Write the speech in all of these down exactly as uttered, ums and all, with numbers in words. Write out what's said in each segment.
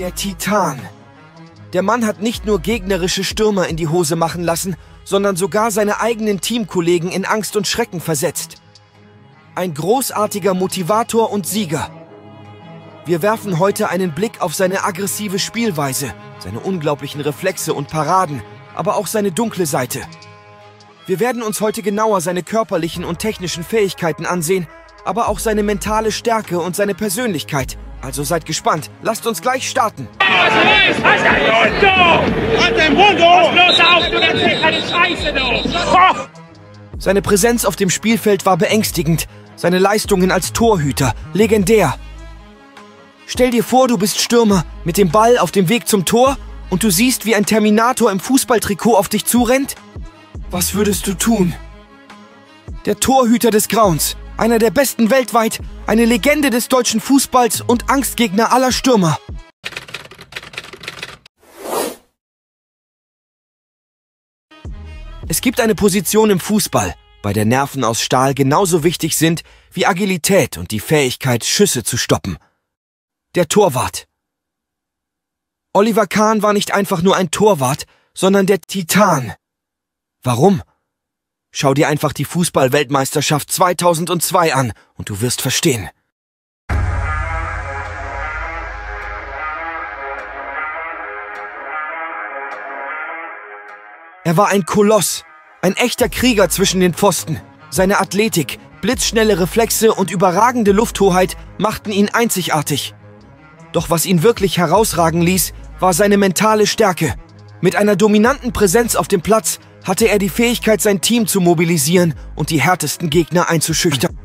Der Titan. Der Mann hat nicht nur gegnerische Stürmer in die Hose machen lassen, sondern sogar seine eigenen Teamkollegen in Angst und Schrecken versetzt. Ein großartiger Motivator und Sieger. Wir werfen heute einen Blick auf seine aggressive Spielweise, seine unglaublichen Reflexe und Paraden, aber auch seine dunkle Seite. Wir werden uns heute genauer seine körperlichen und technischen Fähigkeiten ansehen, aber auch seine mentale Stärke und seine Persönlichkeit. Also seid gespannt. Lasst uns gleich starten. Seine Präsenz auf dem Spielfeld war beängstigend. Seine Leistungen als Torhüter legendär. Stell dir vor, du bist Stürmer mit dem Ball auf dem Weg zum Tor und du siehst, wie ein Terminator im Fußballtrikot auf dich zurennt. Was würdest du tun? Der Torhüter des Grauens, einer der besten weltweit, eine Legende des deutschen Fußballs und Angstgegner aller Stürmer. Es gibt eine Position im Fußball, bei der Nerven aus Stahl genauso wichtig sind wie Agilität und die Fähigkeit, Schüsse zu stoppen. Der Torwart. Oliver Kahn war nicht einfach nur ein Torwart, sondern der Titan. Warum? Schau dir einfach die Fußball-Weltmeisterschaft zweitausendzwei an und du wirst verstehen. Er war ein Koloss, ein echter Krieger zwischen den Pfosten. Seine Athletik, blitzschnelle Reflexe und überragende Lufthoheit machten ihn einzigartig. Doch was ihn wirklich herausragen ließ, war seine mentale Stärke. Mit einer dominanten Präsenz auf dem Platz hatte er die Fähigkeit, sein Team zu mobilisieren und die härtesten Gegner einzuschüchtern.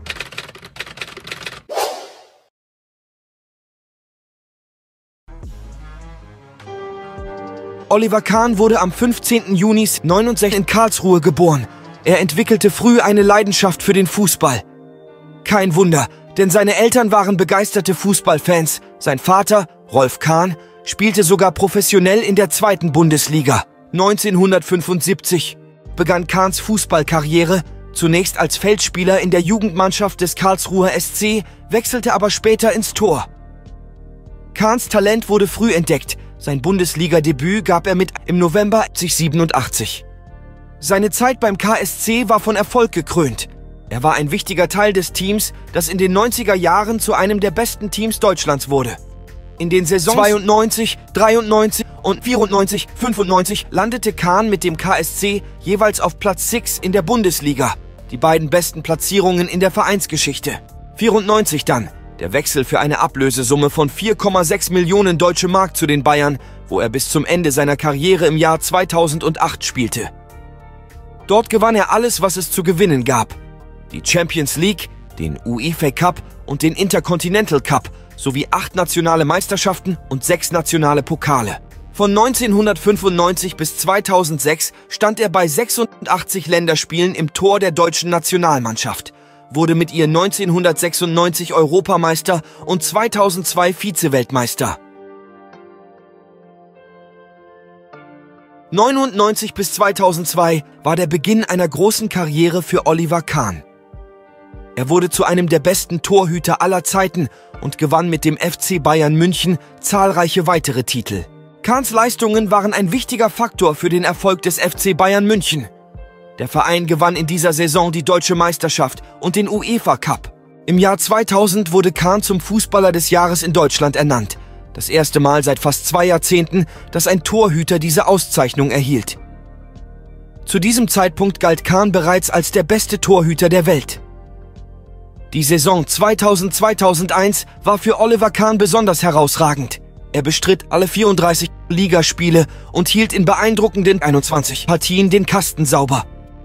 Oliver Kahn wurde am fünfzehnten Juni neunzehnhundertneunundsechzig in Karlsruhe geboren. Er entwickelte früh eine Leidenschaft für den Fußball. Kein Wunder, denn seine Eltern waren begeisterte Fußballfans. Sein Vater, Rolf Kahn, spielte sogar professionell in der zweiten Bundesliga. neunzehnhundertfünfundsiebzig begann Kahns Fußballkarriere, zunächst als Feldspieler in der Jugendmannschaft des Karlsruher S C, wechselte aber später ins Tor. Kahns Talent wurde früh entdeckt. Sein Bundesliga-Debüt gab er mit im November neunzehnhundertsiebenundachtzig. Seine Zeit beim K S C war von Erfolg gekrönt. Er war ein wichtiger Teil des Teams, das in den neunziger Jahren zu einem der besten Teams Deutschlands wurde. In den Saisons zweiundneunzig, dreiundneunzig und vierundneunzig, fünfundneunzig landete Kahn mit dem K S C jeweils auf Platz sechs in der Bundesliga, die beiden besten Platzierungen in der Vereinsgeschichte. vierundneunzig dann, der Wechsel für eine Ablösesumme von vier Komma sechs Millionen Deutsche Mark zu den Bayern, wo er bis zum Ende seiner Karriere im Jahr zweitausendacht spielte. Dort gewann er alles, was es zu gewinnen gab. Die Champions League, den UEFA Cup und den Intercontinental Cup sowie acht nationale Meisterschaften und sechs nationale Pokale. Von neunzehnhundertfünfundneunzig bis zweitausendsechs stand er bei sechsundachtzig Länderspielen im Tor der deutschen Nationalmannschaft, wurde mit ihr neunzehnhundertsechsundneunzig Europameister und zweitausendzwei Vize-Weltmeister. neunundneunzig bis zweitausendzwei war der Beginn einer großen Karriere für Oliver Kahn. Er wurde zu einem der besten Torhüter aller Zeiten und gewann mit dem F C Bayern München zahlreiche weitere Titel. Kahns Leistungen waren ein wichtiger Faktor für den Erfolg des F C Bayern München. Der Verein gewann in dieser Saison die Deutsche Meisterschaft und den UEFA Cup. Im Jahr zweitausend wurde Kahn zum Fußballer des Jahres in Deutschland ernannt. Das erste Mal seit fast zwei Jahrzehnten, dass ein Torhüter diese Auszeichnung erhielt. Zu diesem Zeitpunkt galt Kahn bereits als der beste Torhüter der Welt. Die Saison zweitausend zweitausendeins war für Oliver Kahn besonders herausragend. Er bestritt alle vierunddreißig Ligaspiele und hielt in beeindruckenden einundzwanzig Partien den Kasten sauber.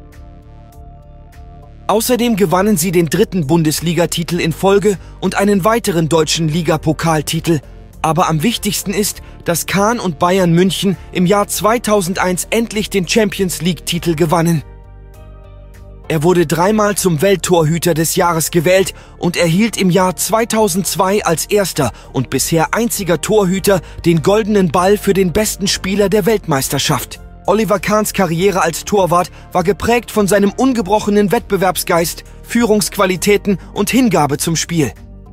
Außerdem gewannen sie den dritten Bundesligatitel in Folge und einen weiteren deutschen Ligapokaltitel. Aber am wichtigsten ist, dass Kahn und Bayern München im Jahr zweitausendeins endlich den Champions-League-Titel gewannen. Er wurde dreimal zum Welttorhüter des Jahres gewählt und erhielt im Jahr zweitausendzwei als erster und bisher einziger Torhüter den goldenen Ball für den besten Spieler der Weltmeisterschaft. Oliver Kahns Karriere als Torwart war geprägt von seinem ungebrochenen Wettbewerbsgeist, Führungsqualitäten und Hingabe zum Spiel.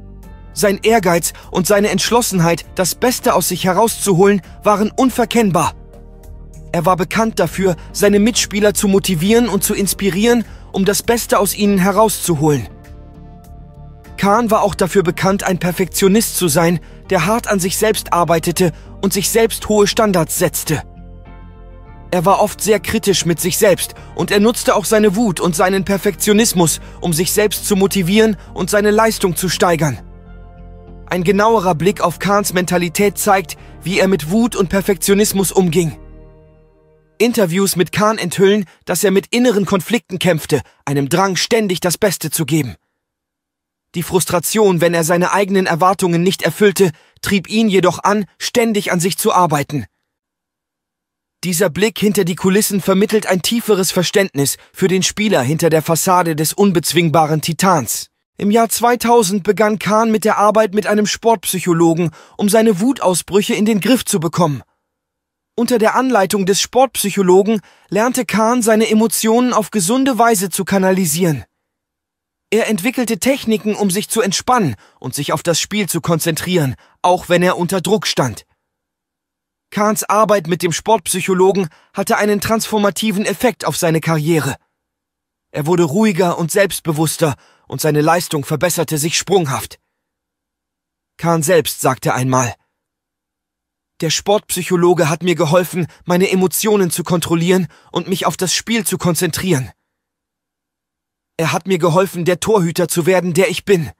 Sein Ehrgeiz und seine Entschlossenheit, das Beste aus sich herauszuholen, waren unverkennbar. Er war bekannt dafür, seine Mitspieler zu motivieren und zu inspirieren, um das Beste aus ihnen herauszuholen. Khan war auch dafür bekannt, ein Perfektionist zu sein, der hart an sich selbst arbeitete und sich selbst hohe Standards setzte. Er war oft sehr kritisch mit sich selbst und er nutzte auch seine Wut und seinen Perfektionismus, um sich selbst zu motivieren und seine Leistung zu steigern. Ein genauerer Blick auf Khans Mentalität zeigt, wie er mit Wut und Perfektionismus umging. Interviews mit Khan enthüllen, dass er mit inneren Konflikten kämpfte, einem Drang, ständig das Beste zu geben. Die Frustration, wenn er seine eigenen Erwartungen nicht erfüllte, trieb ihn jedoch an, ständig an sich zu arbeiten. Dieser Blick hinter die Kulissen vermittelt ein tieferes Verständnis für den Spieler hinter der Fassade des unbezwingbaren Titans. Im Jahr zweitausend begann Khan mit der Arbeit mit einem Sportpsychologen, um seine Wutausbrüche in den Griff zu bekommen. Unter der Anleitung des Sportpsychologen lernte Khan, seine Emotionen auf gesunde Weise zu kanalisieren. Er entwickelte Techniken, um sich zu entspannen und sich auf das Spiel zu konzentrieren, auch wenn er unter Druck stand. Khans Arbeit mit dem Sportpsychologen hatte einen transformativen Effekt auf seine Karriere. Er wurde ruhiger und selbstbewusster und seine Leistung verbesserte sich sprunghaft. Khan selbst sagte einmal: Der Sportpsychologe hat mir geholfen, meine Emotionen zu kontrollieren und mich auf das Spiel zu konzentrieren. Er hat mir geholfen, der Torhüter zu werden, der ich bin.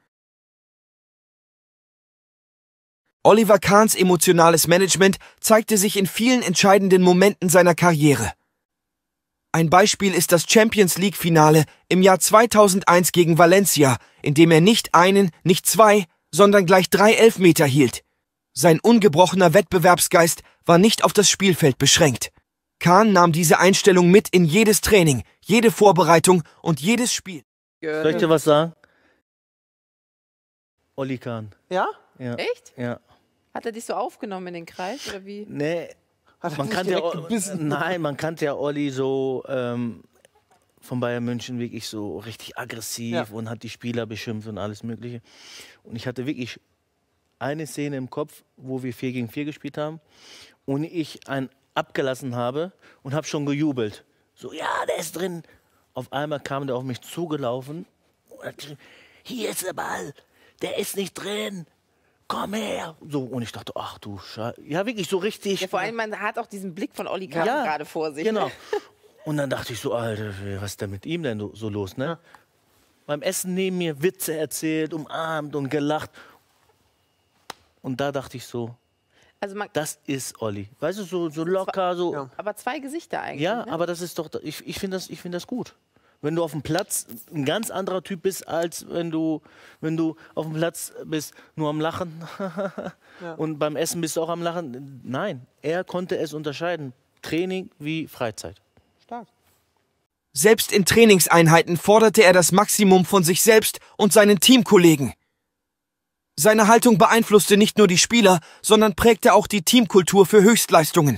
Oliver Kahns emotionales Management zeigte sich in vielen entscheidenden Momenten seiner Karriere. Ein Beispiel ist das Champions-League-Finale im Jahr zweitausendeins gegen Valencia, in dem er nicht einen, nicht zwei, sondern gleich drei Elfmeter hielt. Sein ungebrochener Wettbewerbsgeist war nicht auf das Spielfeld beschränkt. Khan nahm diese Einstellung mit in jedes Training, jede Vorbereitung und jedes Spiel. Soll ich dir was sagen? Oli Kahn. Ja? Ja. Echt? Ja. Hat er dich so aufgenommen in den Kreis oder wie? Nee. Hat er Man dich kannte ja, direkt gebissen? nein, man kannte ja Olli so ähm, von Bayern München wirklich so richtig aggressiv Ja. und hat die Spieler beschimpft und alles Mögliche. Und ich hatte wirklich eine Szene im Kopf, wo wir vier gegen vier gespielt haben und ich einen abgelassen habe und habe schon gejubelt. So, ja, der ist drin. Auf einmal kam der auf mich zugelaufen und hat geschrieben: Hier ist der Ball, der ist nicht drin. Komm her. So, und ich dachte, ach du Scheiße. Ja, wirklich so richtig. Ja, vor allem, man hat auch diesen Blick von Oli Kahn Ja, gerade vor sich. Genau. Und dann dachte ich so, Alter, was ist denn mit ihm denn so los, ne? Ja. Beim Essen neben mir Witze erzählt, umarmt und gelacht. Und da dachte ich so, Also man, das ist Olli. Weißt du, so, so locker, so. Ja. aber zwei Gesichter eigentlich. Ja, ne? aber das ist doch, ich, ich finde das, ich find das gut. Wenn du auf dem Platz ein ganz anderer Typ bist, als wenn du, wenn du auf dem Platz bist, nur am Lachen. Ja. Und beim Essen bist du auch am Lachen. Nein, er konnte es unterscheiden. Training wie Freizeit. Stark. Selbst in Trainingseinheiten forderte er das Maximum von sich selbst und seinen Teamkollegen. Seine Haltung beeinflusste nicht nur die Spieler, sondern prägte auch die Teamkultur für Höchstleistungen.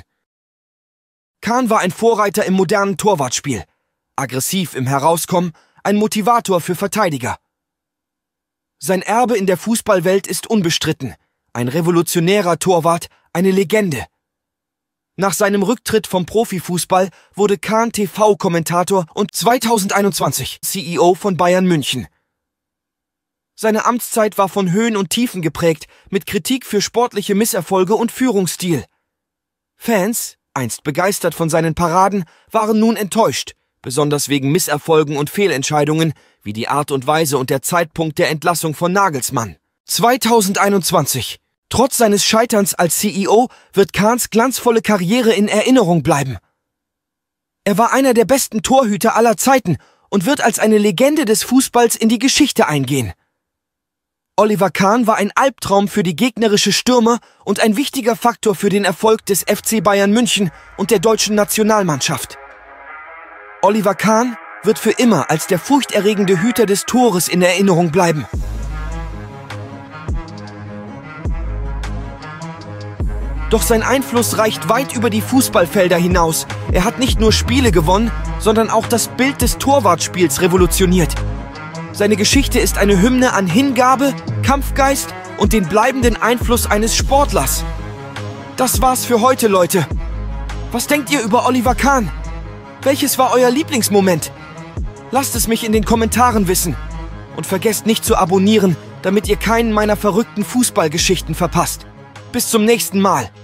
Khan war ein Vorreiter im modernen Torwartspiel. Aggressiv im Herauskommen, ein Motivator für Verteidiger. Sein Erbe in der Fußballwelt ist unbestritten. Ein revolutionärer Torwart, eine Legende. Nach seinem Rücktritt vom Profifußball wurde Khan T V-Kommentator und zweitausendeinundzwanzig C E O von Bayern München. Seine Amtszeit war von Höhen und Tiefen geprägt, mit Kritik für sportliche Misserfolge und Führungsstil. Fans, einst begeistert von seinen Paraden, waren nun enttäuscht, besonders wegen Misserfolgen und Fehlentscheidungen, wie die Art und Weise und der Zeitpunkt der Entlassung von Nagelsmann. zweitausendeinundzwanzig. Trotz seines Scheiterns als C E O wird Khans glanzvolle Karriere in Erinnerung bleiben. Er war einer der besten Torhüter aller Zeiten und wird als eine Legende des Fußballs in die Geschichte eingehen. Oliver Kahn war ein Albtraum für die gegnerische Stürmer und ein wichtiger Faktor für den Erfolg des F C Bayern München und der deutschen Nationalmannschaft. Oliver Kahn wird für immer als der furchterregende Hüter des Tores in Erinnerung bleiben. Doch sein Einfluss reicht weit über die Fußballfelder hinaus. Er hat nicht nur Spiele gewonnen, sondern auch das Bild des Torwartspiels revolutioniert. Seine Geschichte ist eine Hymne an Hingabe, Kampfgeist und den bleibenden Einfluss eines Sportlers. Das war's für heute, Leute. Was denkt ihr über Oliver Kahn? Welches war euer Lieblingsmoment? Lasst es mich in den Kommentaren wissen. Und vergesst nicht zu abonnieren, damit ihr keinen meiner verrückten Fußballgeschichten verpasst. Bis zum nächsten Mal.